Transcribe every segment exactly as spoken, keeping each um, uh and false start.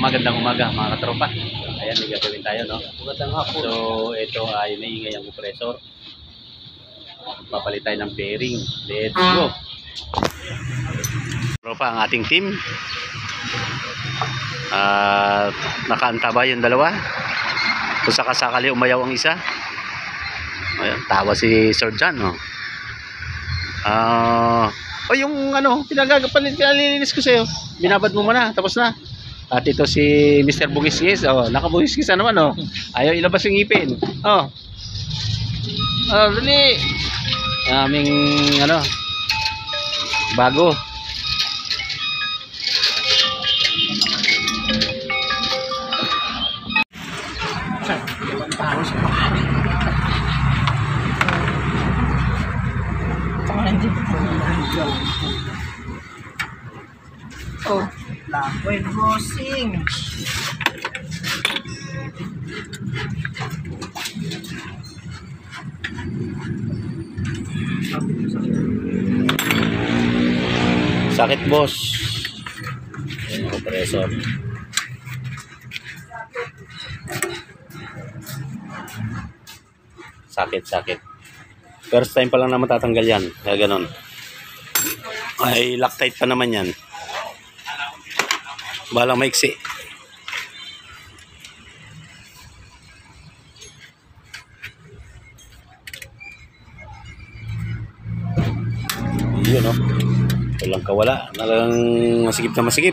magandang umaga mga katropa. Ayan, may gagawin tayo, no? Magandang hapon. So, ito ay maingay ang compressor. Papalit tayo ng bearing. Let's go! Tropa, ang ating team. At uh, nakaantaba yung dalawa. Kung sakasakali umayaw ang isa. Ayan, tawa si Sir John, no? Ah... Uh, O yung ano, pinagagapalit, pinalilinis ko sa'yo. Binabad mo muna, tapos na. At ito si Mister Bugis-gis. Oh, nakabugisgis na naman, oh. Ayaw ilabas yung ngipin. Oh. Oh, dali. Aming ano, bago. Oh, lakoy bossing. Sakit, boss. Ayan, compressor. Sakit, sakit. First time pa lang na matatanggal yan. Kaya ganon. Ay, Loctite pa naman yan. Balang maiksi. Yun, no? Walang kawala. Nalang masigip na masigip.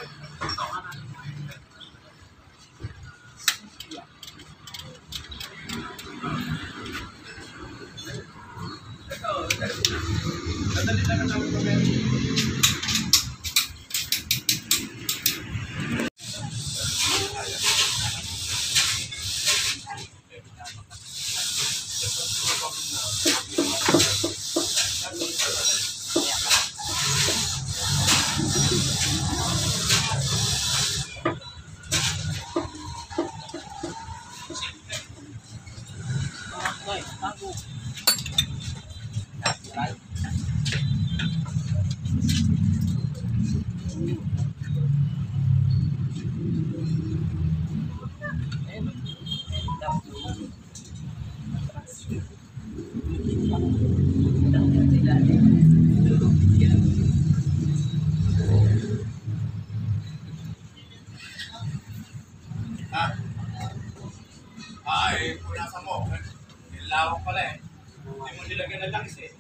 Ay, nasa mo. Nilawak pala eh. Hindi mo nilagyan ng langis eh.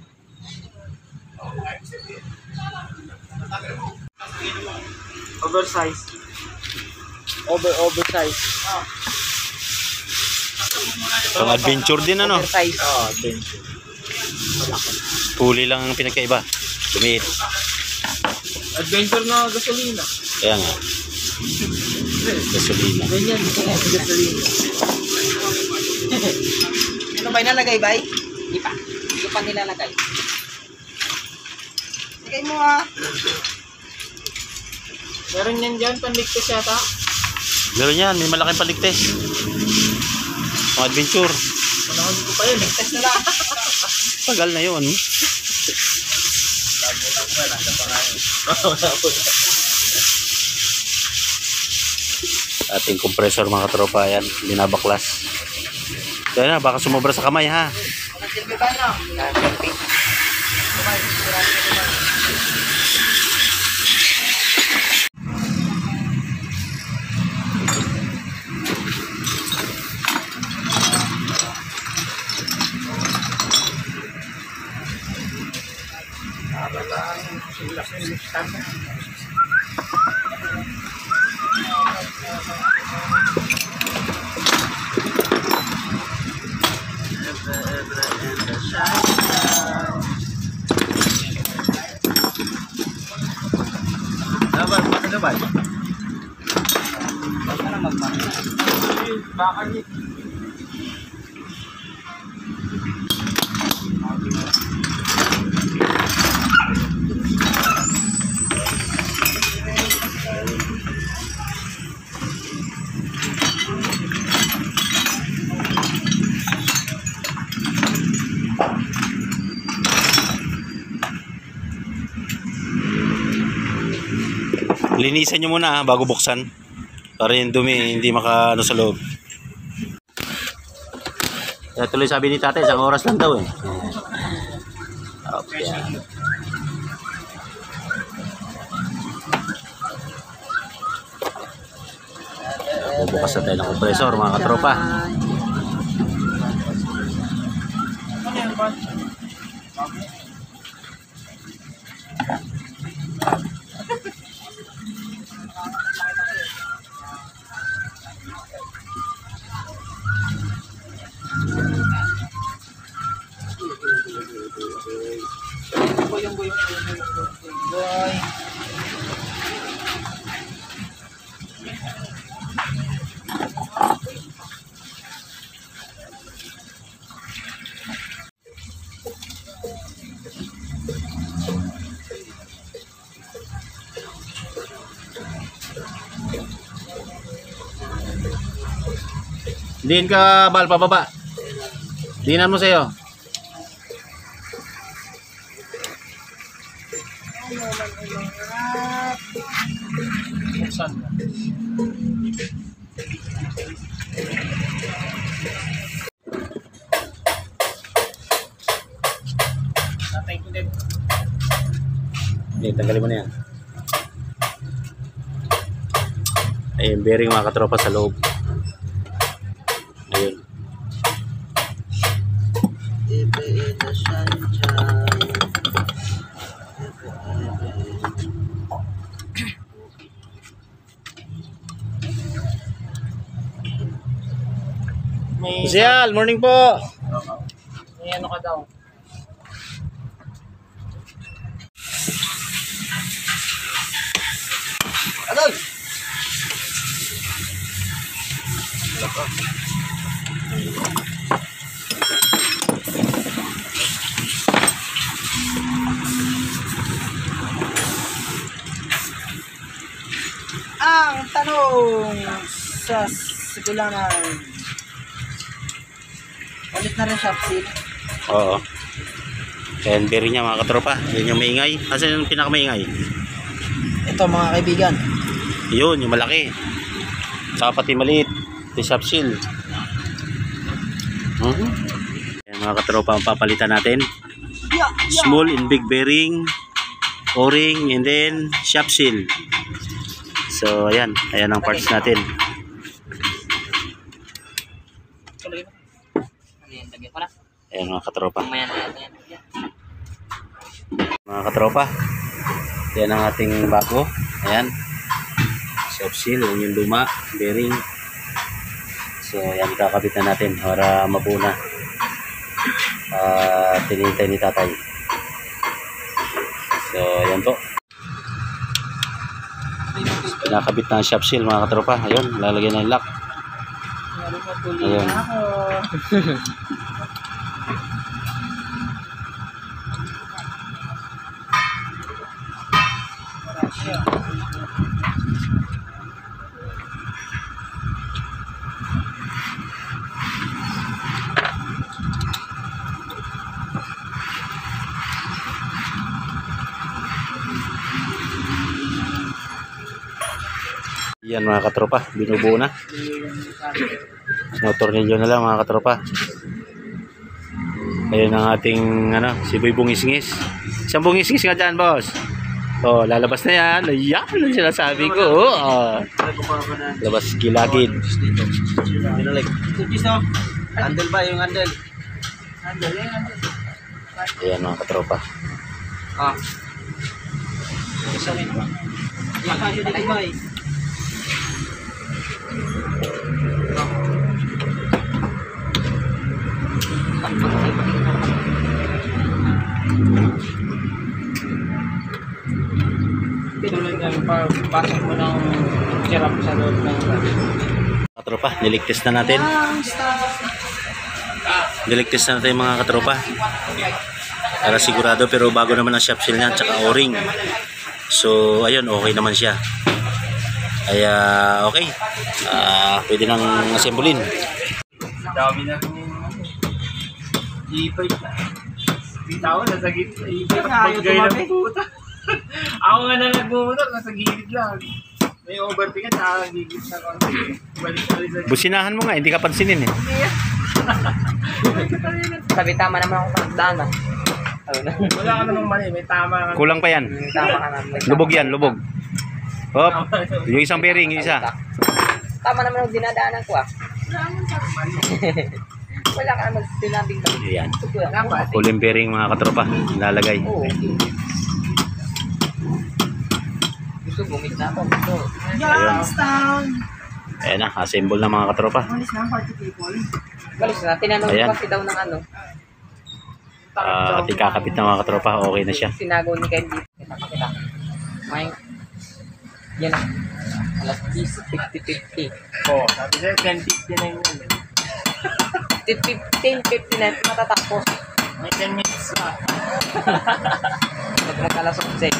Oo, ay, sige. Natagal mo. Oversize. Over oversize. Ah. Pang adventure din, ano? Oversize. Oh, adventure. Huli lang ang pinagkaiba. Lumiit. Adventure na gasolina. Kaya nga. Gasolina. Ganyan, gasolina. Ano ba inalagay, bay? Hindi pa. Hindi pa nilalagay. Lagay mo ah. Meron yan dyan, panligtas yata. Meron yan, may malaking paligtes. Pang adventure. Panahon ko pa yun, ligtas na lang. Tagal na yun. Ating compressor mga tropa, yan, binabaklas. Kaya na, baka sumobra sa kamay, ha. Silbi ba na? Silbi. Dapat, bakit naman? Baka na magmahal. Baka niya. Linisan nyo muna, ha, bago buksan. Para yung dumi hindi maka ano sa loob. Kaya tuloy sabi ni tatay, isang oras lang daw eh. Okay. Bukas na tayo ng compressor mga katropa. Diin ka, Bal, pababa. Diinan mo sa'yo. Hindi, tanggalin mo na yan. Ayun, bearing mga katropa sa loob. Ayun. Sial, morning po. May ano ka daw? Adoy! Ang tanong sa sigulanan. Ulit na rin shop seal. Oo. Kaya bearing niya mga katropa. Yun yung maingay. Kasi yung pinakamaingay. Ito mga kaibigan. Yun, yung malaki. Saka pati maliit. Ito shop seal. Uh-huh. Kaya mga katropa ang papalitan natin. Yeah, yeah. Small and big bearing, o-ring, and then shop seal. So ayan, ayan ang parts natin. Ayan mga katropa. Mga katropa, yan ang ating bago. Ayan, shop seal, yun yung luma, bearing. So ayan, kakabit na natin para mabuna. Uh, tinintay ni tatay. So ayan po, pinakabit na ang shop seal mga katropa. Ayun, lalagyan na yung lock. Ayun. Yan mga katropa, binubuo na. Sinotornilyo na lang mga katropa. Ayun ang ating ano, si Boy Bungis-ngis. Isang bungis-ngis nga dyan, boss. Oh, lalabas na yan. Ayan, ang sinasabi ko. Oh. Labas gilagid. Handle ba yung handle? Handle, yung handle. Ayan mga katropa. Ah. Isa rin ba? Yung handle ba eh? Tuloy nga yung pasok mo ng sirap sa loob ng Katropa, niligtas na natin. Niligtas na natin mga katropa. Para sigurado, pero bago naman ang shop seal niya, tsaka o-ring. So ayun, okay naman siya. Kaya okay, uh, pwede nang assemblin. Dami na itong E five na. Bitaw, nasa gitna. E five, Ayaw maggay na tumabi. puta. Ako nga na nagmumotor, nasa gilid lang. May overping at saka gigit na konti. Balik-balik sa... Businahan mo nga, hindi ka pansinin eh. Sabi tama naman ako sa daan ah. Wala ka namang mali, may tama ka. Kulang pa yan. Tama ka naman. Lubog yan, lubog. Hop. Yung isang bearing, yung isa. Tama naman ang dinadaanan ko ah. Wala ka naman sinabing ba? Ayan. Dapat. Huling bearing mga katropa. Lalagay. Oo. Gusto bumit na ako. Gusto. Youngstown. Ayan na, assemble na mga katropa. Galis na. Tinanong Ayan. ko kasi daw ng ano. At ikakapit na mga katropa. Okay na siya. Sinago ni Candy. Kita pa kita. May... Yan na. Alas fifty fifty. Oo, sabi sa'yo, ten fifty na yun. fifteen fifty na matatapos. May ten minutes pa. Pag nagkalasok sa'yo.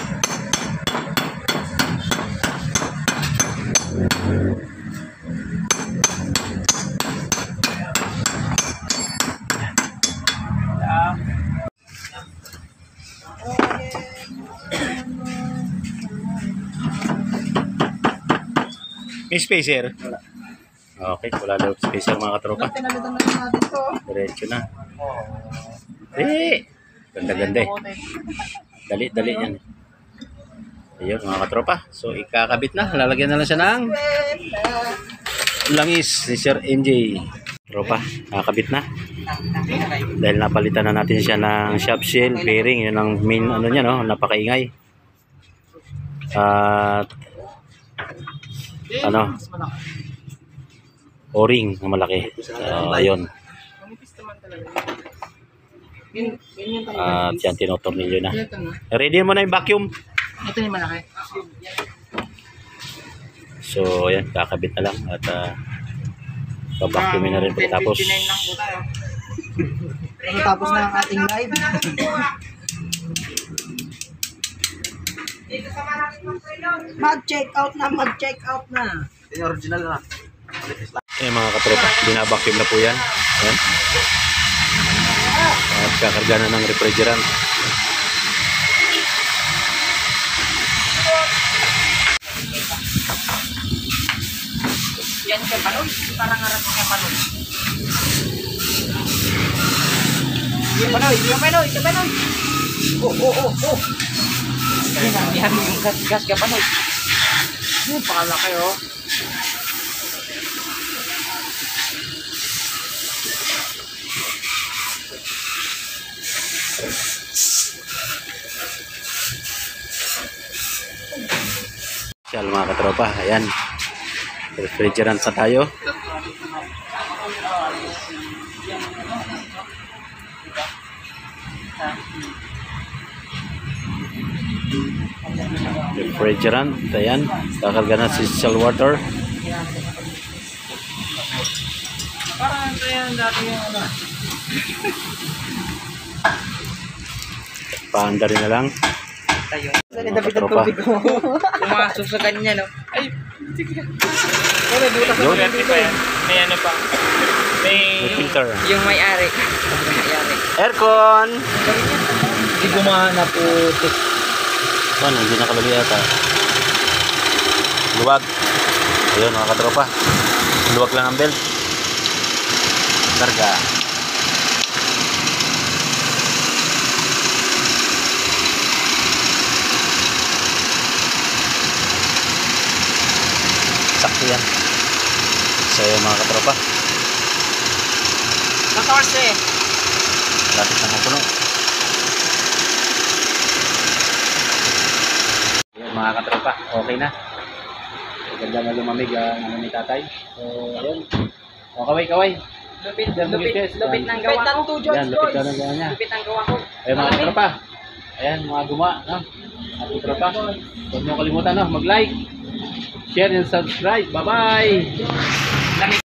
May spacer? Okay, wala daw spacer mga katropa. Pinalitan na natin to. Diretso na. Eh, ganda-ganda eh. Dali-dali yan. Ayun mga katropa. So ikakabit na. Lalagyan na lang siya ng langis ni Sir M J. Tropa, kakabit na. Dahil napalitan na natin siya ng shop shell, bearing. Yun ang main ano niya, no? Napakaingay. At ano? O-ring na malaki. So, ayun. At yan, tinotornilyo na. Ready mo na yung vacuum. Ito yung malaki. So, ayan, kakabit na lang. At uh, pabacuumin na rin pagkatapos. Tapos na ang ating live. Mag-check out na, mag-check out na. Yung original na. Ayan mga katropa, binabacuum na po yan. Ayan. At kakarga na ng refrigerant. Yan ka panoy, parang harap ka panoy. Yan panoy, yan panoy, yan panoy. Oh, oh, oh, oh. Yan ang yan yung gas, gas ka panoy. Yung pakalaki oh. Siya mga katropa, ayan. Refrigerant na tayo. Refrigerant, ayan. Kakarga na si salt water. Parang ito yan dati yung ano. Paanda rin na lang. Tayo. Mga katropa. Yung mga susugan niya, no? Ay, Oh, may butas Yun. na dito eh. May ano pa. May... May filter. yung may-ari. Yung may-ari. Aircon! Hindi gumana po. Ano, hindi nakalagay yata. Luwag. Ayun mga katropa. Luwag lang ang belt. Karga. Sakto yan. So yun mga katropa. Katorse. Lapit na mapuno. Ayun mga katropa. Okay na. Ganda na lumamig ang ano ni tatay. So ayun. O kaway kaway. Lupit, Yan, lupit, George. lupit ng gawa ko. Yan, lupit na ng gawa niya. Lupit ng gawa ko. Ayun mga katropa. Ayan mga gumawa. No? At katropa. Huwag niyo kalimutan no? Mag-like, share and subscribe. Bye bye!